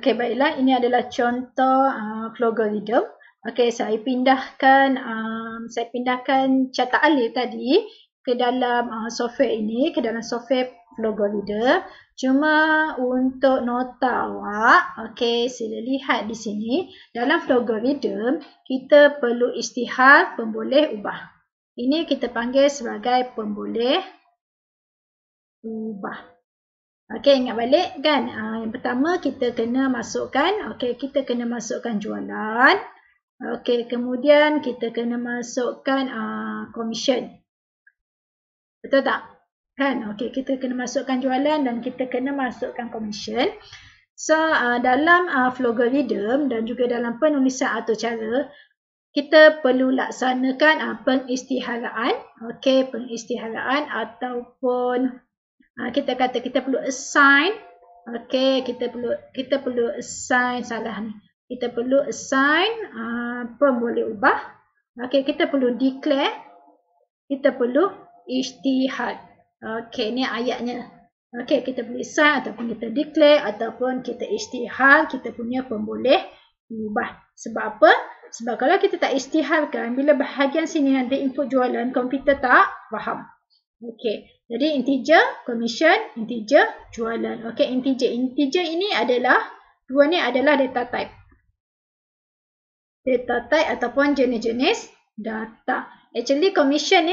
Okey, baiklah. Ini adalah contoh logarithm. Okey, saya pindahkan cetak alif tadi ke dalam software ini, ke dalam software logarithm. Cuma untuk nota awak, okey, sila lihat di sini. Dalam logarithm, kita perlu istihar pemboleh ubah. Ini kita panggil sebagai pemboleh ubah. Okey, ingat balik kan? Yang pertama kita kena masukkan, kita kena masukkan jualan. Okey, kemudian kita kena masukkan komisen. Betul tak? Kan? Okey, kita kena masukkan jualan dan kita kena masukkan komisen. So, dalam logarithm dan juga dalam penulisan atur cara, kita perlu laksanakan pengistiharaan. Okey, pengistiharaan ataupun kita kata kita perlu assign. Okey, kita perlu assign, salah ni. Kita perlu assign pemboleh ubah. Okey, kita perlu declare. Kita perlu istihad. Okey, ni ayatnya. Okey, kita perlu assign ataupun kita declare ataupun kita istihad kita punya pemboleh ubah. Sebab apa? Sebab kalau kita tak istiharkan, bila bahagian sini nanti input jualan, komputer tak faham. Okey, jadi integer, commission, integer, jualan. Okey, integer ini adalah, dua ni adalah data type. Data type ataupun jenis-jenis data. Actually, commission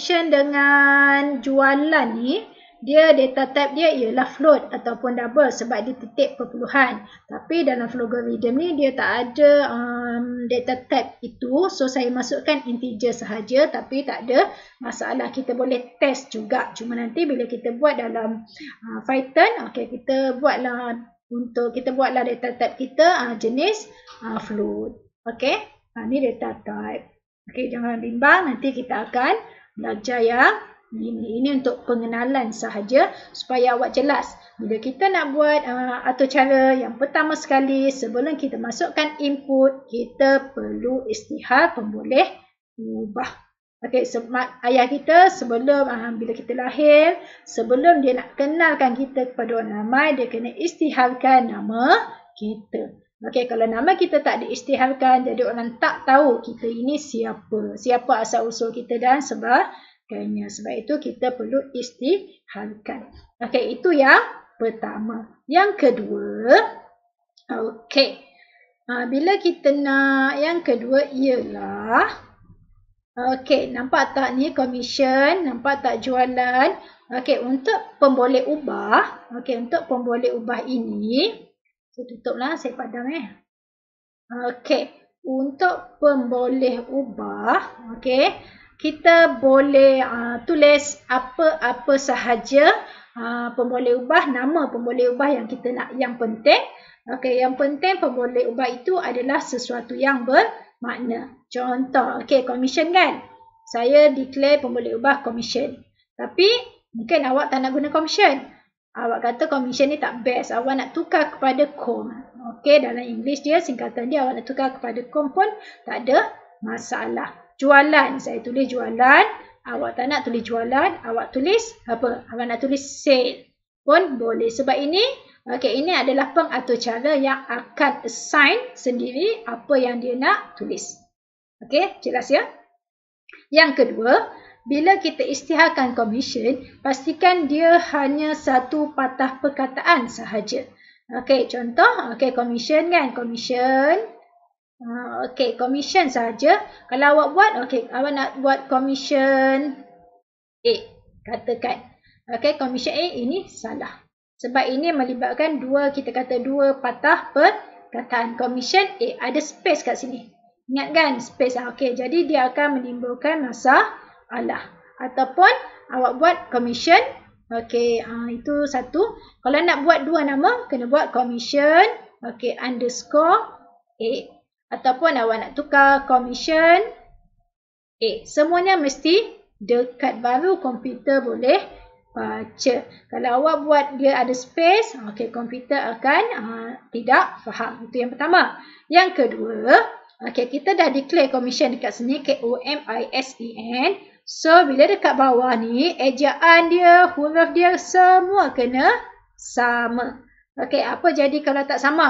dengan jualan ni, dia data type dia ialah float ataupun double sebab dia titik perpuluhan. Tapi dalam logarithm ni dia tak ada data type itu. So saya masukkan integer sahaja tapi tak ada masalah. Kita boleh test juga. Cuma nanti bila kita buat dalam Python, kita buatlah data type kita jenis float. Okey. Ni data type. Okey, jangan bimbang, nanti kita akan belajar yang ini untuk pengenalan sahaja supaya awak jelas. Bila kita nak buat atur cara yang pertama sekali, sebelum kita masukkan input, kita perlu istihar pemboleh ubah. Okey, ayah kita sebelum bila kita lahir, sebelum dia nak kenalkan kita kepada orang ramai, dia kena istiharkan nama kita. Okey, kalau nama kita tak diistiharkan, jadi orang tak tahu kita ini siapa asal usul kita dan sebagainya. Sebab itu kita perlu istiharkan. Okey, itu yang pertama. Yang kedua, okey. Bila kita nak yang kedua ialah, okey, nampak tak ni komisen, nampak tak jualan? Okey, untuk pemboleh ubah, untuk pemboleh ubah ini, saya tutuplah, saya padam Okey, untuk pemboleh ubah, kita boleh tulis apa-apa sahaja pemboleh ubah, nama pemboleh ubah yang kita nak, yang penting. Okey, yang penting pemboleh ubah itu adalah sesuatu yang bermakna. Contoh, komisen kan? Saya declare pemboleh ubah komisen. Tapi mungkin awak tak nak guna komisen. Awak kata komisen ni tak best. Awak nak tukar kepada com. Okey, dalam English dia, singkatan dia awak nak tukar kepada com pun tak ada masalah. Jualan, saya tulis jualan. Awak tak nak tulis jualan, awak tulis apa? Awak nak tulis sale pun boleh. Sebab ini, ini adalah pengatur cara yang akan assign sendiri apa yang dia nak tulis. Okey, jelas ya? Yang kedua, bila kita istiharkan komisen, pastikan dia hanya satu patah perkataan sahaja. Okey, contoh, komisen kan? Komisen. Komisen saja. Kalau awak buat, awak nak buat komisen A, katakan. Komisen A ini salah. Sebab ini melibatkan dua patah perkataan. Komisen A, ada space kat sini. Ingat kan? Space. Jadi dia akan menimbulkan masalah. Ataupun awak buat komisen, itu satu. Kalau nak buat dua nama, kena buat komisen, underscore A. Ataupun awak nak tukar komisen A. Semuanya mesti dekat, baru komputer boleh baca. Kalau awak buat dia ada space, komputer akan tidak faham. Itu yang pertama. Yang kedua, kita dah declare komisen dekat sini, komisen. So, bila dekat bawah ni, ejaan dia, huruf dia semua kena sama. Apa jadi kalau tak sama?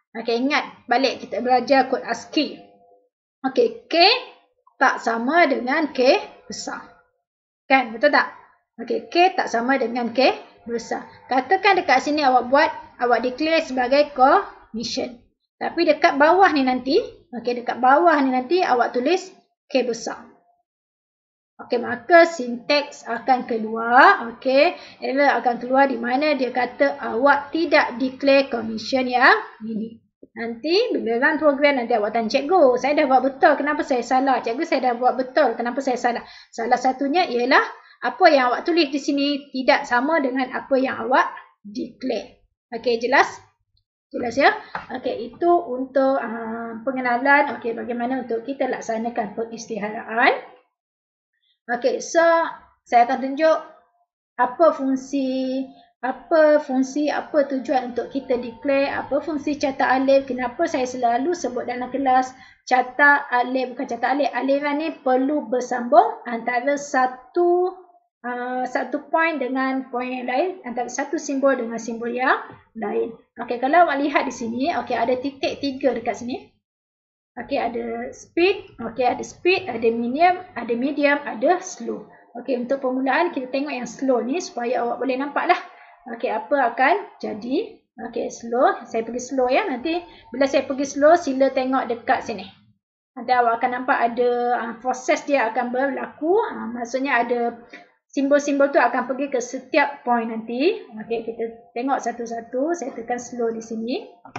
Okey, ingat balik kita belajar kod ASCII. Okey, K tak sama dengan K besar. Kan, betul tak? Okey, K tak sama dengan K besar. Katakan dekat sini awak declare sebagai commission. Tapi dekat bawah ni nanti, dekat bawah ni nanti awak tulis K besar. Okey, maka sinteks akan keluar, error akan keluar di mana dia kata awak tidak declare commission yang ini. Nanti bila run program nanti awak tanya, cikgu, saya dah buat betul, kenapa saya salah? Cikgu, saya dah buat betul, kenapa saya salah? Salah satunya ialah apa yang awak tulis di sini tidak sama dengan apa yang awak declare. Okey, jelas? Jelas ya? Okey, itu untuk pengenalan bagaimana untuk kita laksanakan pengisytiharaan. Okey, so saya akan tunjuk apa fungsi, apa tujuan untuk kita declare, apa fungsi catat alif. Kenapa saya selalu sebut dalam kelas catat alif, bukan catat alif. Aliran ni perlu bersambung antara satu point dengan point yang lain, antara satu simbol dengan simbol yang lain. Okey, kalau awak lihat di sini, ada titik 3 dekat sini. Ada speed, ada medium, ada slow. Untuk permulaan kita tengok yang slow ni supaya awak boleh nampak lah. Apa akan jadi. Slow, saya pergi slow ya. Nanti bila saya pergi slow, sila tengok dekat sini. Nanti awak akan nampak ada proses dia akan berlaku. Maksudnya ada simbol-simbol tu akan pergi ke setiap point nanti. Kita tengok satu-satu. Saya tekan slow di sini.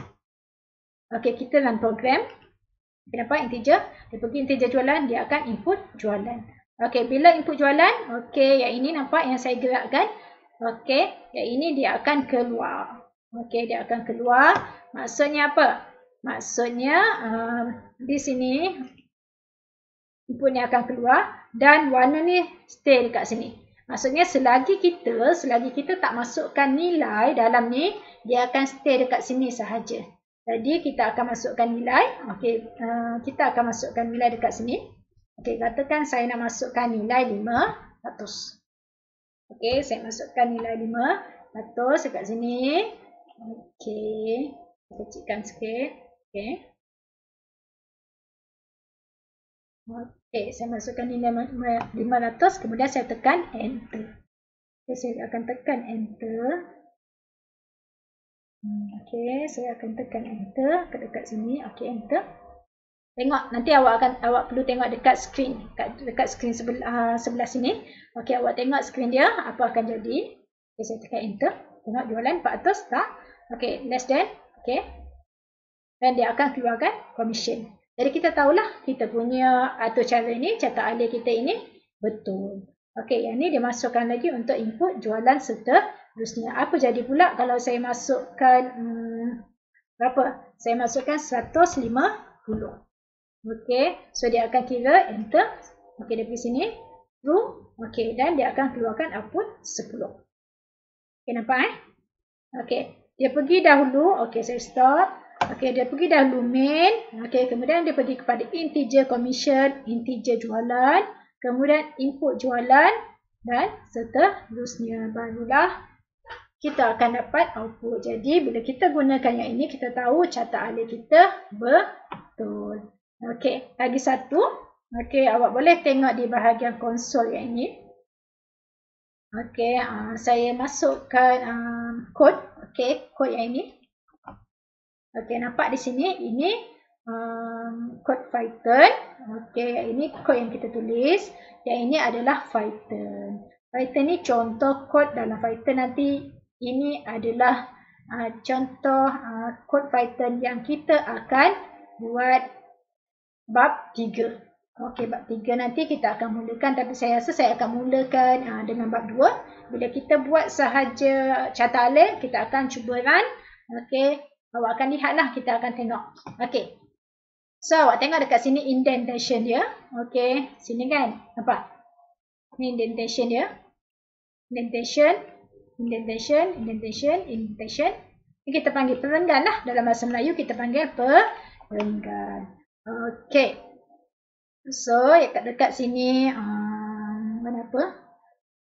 Kita run program. Nampak integer? Dia pergi integer jualan, dia akan input jualan. Bila input jualan, yang ini nampak yang saya gerakkan. Yang ini dia akan keluar. Dia akan keluar. Maksudnya apa? Maksudnya di sini input ni akan keluar dan warna ni stay dekat sini. Maksudnya selagi kita tak masukkan nilai dalam ni, dia akan stay dekat sini sahaja. Jadi kita akan masukkan nilai. Kita akan masukkan nilai dekat sini. Katakan saya nak masukkan nilai 500. Saya masukkan nilai 500 dekat sini. Kecilkan sikit. Saya masukkan nilai 500, kemudian saya tekan enter. Saya akan tekan enter. Saya akan tekan enter dekat sini. Enter. Tengok, nanti awak perlu tengok dekat screen, dekat screen sebelah sini. Awak tengok screen dia, apa akan jadi. Saya tekan enter. Tengok jualan 400 tak? Less than. Dan dia akan keluarkan commission. Jadi kita tahulah kita punya atau cara ini, catat alih kita ini betul. Yang ni dia masukkan lagi untuk input jualan seterusnya. Apa jadi pula kalau saya masukkan berapa? Saya masukkan 150. So dia akan kira enter. Dia pergi sini. True. Dan dia akan keluarkan output 10. Nampak dia pergi dahulu. Saya stop. Dia pergi dahulu main. Kemudian dia pergi kepada integer commission, integer jualan, kemudian input jualan dan seterusnya. Barulah kita akan dapat output. Jadi bila kita gunakan yang ini, kita tahu catat alih kita betul. Lagi satu. Awak boleh tengok di bahagian konsol yang ini. Saya masukkan kod. Kod yang ini. Nampak di sini. Ini kod Python. Yang ini kod yang kita tulis. Yang ini adalah Python. Python ni contoh kod dalam Python nanti. Ini adalah contoh kod Python yang kita akan buat bab 3. Bab 3 nanti kita akan mulakan. Tapi saya rasa saya akan mulakan dengan bab 2. Bila kita buat sahaja catat alih, kita akan cuba run. Awak akan lihatlah, kita akan tengok. So awak tengok dekat sini indentation dia. Sini kan. Nampak? Ini indentation dia. Indentation. Ini kita panggil perenggan lah. Dalam bahasa Melayu kita panggil perenggan. So dekat sini mana apa?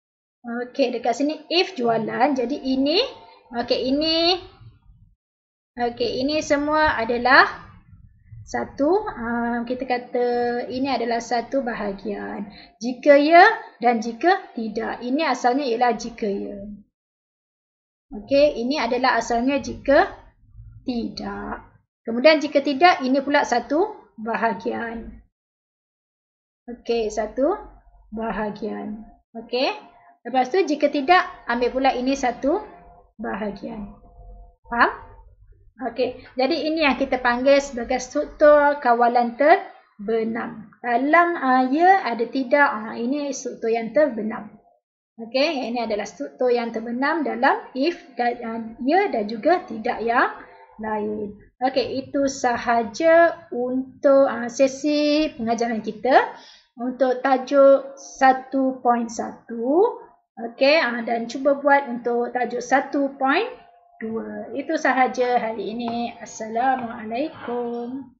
Dekat sini if jualan. Jadi ini ini Okey, ini semua adalah satu, kita kata ini adalah satu bahagian. Jika ya dan jika tidak. Ini asalnya ialah jika ya. Okey, ini adalah asalnya jika tidak. Kemudian jika tidak, ini pula satu bahagian. Okey, satu bahagian. Okey. Lepas tu jika tidak, ambil pula ini satu bahagian. Faham? Okey. Jadi ini yang kita panggil sebagai struktur kawalan terbenam. Dalam ya ada tidak, ini struktur yang terbenam. Okey, ini adalah struktur yang terbenam dalam if dan ya dan juga tidak yang lain. Okey, itu sahaja untuk sesi pengajaran kita untuk tajuk 1.1. Okey, dan cuba buat untuk tajuk 1.2. Itu sahaja hari ini. Assalamualaikum.